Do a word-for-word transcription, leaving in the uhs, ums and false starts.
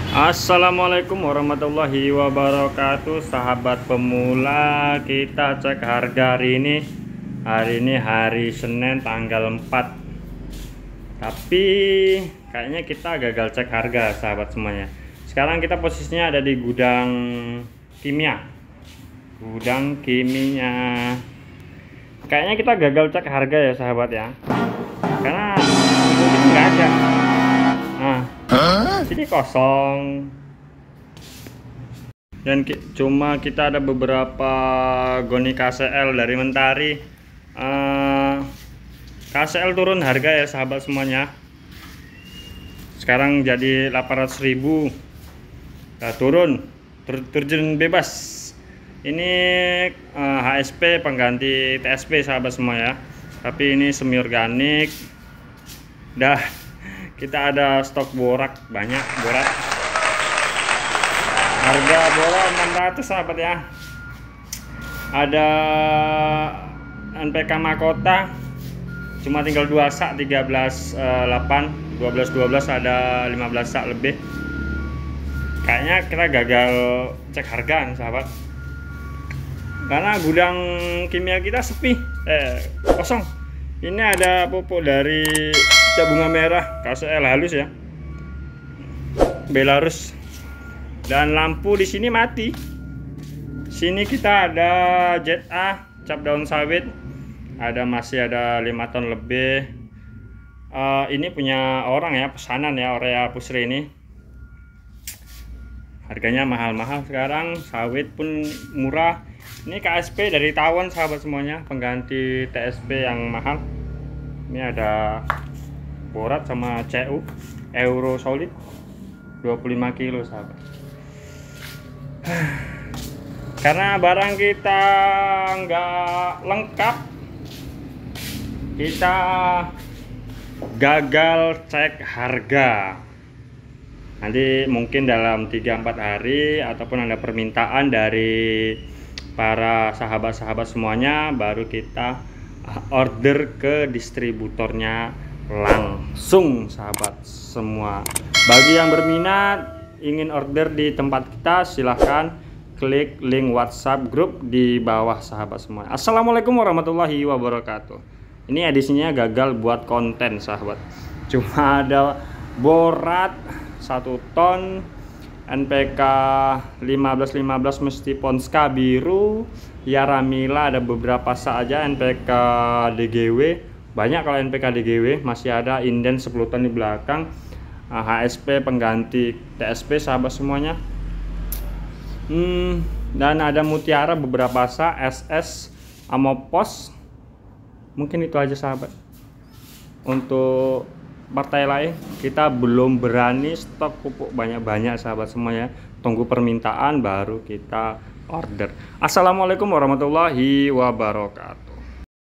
Assalamualaikum warahmatullahi wabarakatuh, sahabat pemula. Kita cek harga hari ini. Hari ini hari Senin tanggal empat. Tapi kayaknya kita gagal cek harga, sahabat semuanya. Sekarang kita posisinya ada di gudang kimia. Gudang kimia. Kayaknya kita gagal cek harga ya, sahabat ya. Karena mungkin nggak ada. Nah, sini kosong. Dan ki cuma kita ada beberapa goni K S L dari Mentari. uh, K S L turun harga ya, sahabat semuanya. Sekarang jadi delapan ratus ribu. Nah, turun tur terjun bebas. Ini uh, H S P pengganti T S P, sahabat semua ya. Tapi ini semi organik. Dah, kita ada stok borak banyak, borak. Harga borak enam ratus, sahabat ya. Ada N P K Mahkota cuma tinggal dua sak, tiga belas delapan, dua belas dua belas, ada lima belas sak lebih. Kayaknya kita gagal cek harga nih, sahabat. Karena gudang kimia kita sepi, eh kosong. Ini ada pupuk dari cap bunga merah K S L halus ya, Belarus. Dan lampu di sini mati. Sini kita ada Jet A cap daun sawit, ada masih ada lima ton lebih. Uh, ini punya orang ya, pesanan ya, Orea Pusri ini. Harganya mahal-mahal sekarang, sawit pun murah. Ini K S P dari Tawon, sahabat semuanya, pengganti T S P yang mahal. Ini ada borat sama C U Euro Solid dua puluh lima kilo, sahabat. Karena barang kita nggak lengkap, kita gagal cek harga. Nanti mungkin dalam tiga sampai empat hari ataupun ada permintaan dari para sahabat-sahabat semuanya, baru kita order ke distributornya langsung, sahabat semua. Bagi yang berminat ingin order di tempat kita, silahkan klik link WhatsApp grup di bawah, sahabat semua. Assalamualaikum warahmatullahi wabarakatuh. Ini edisinya gagal buat konten, sahabat. Cuma ada borat satu ton, N P K lima belas lima belas mesti Ponska biru, Yaramila ada beberapa saja, N P K D G W banyak. Kalau N P K D G W masih ada inden sepuluh ton di belakang. H S P pengganti T S P, sahabat semuanya. Hmm, dan ada Mutiara beberapa sa, S S, Amopos. Mungkin itu aja, sahabat. Untuk partai lain kita belum berani stok pupuk banyak-banyak, sahabat semuanya. Tunggu permintaan baru kita order. Assalamualaikum warahmatullahi wabarakatuh.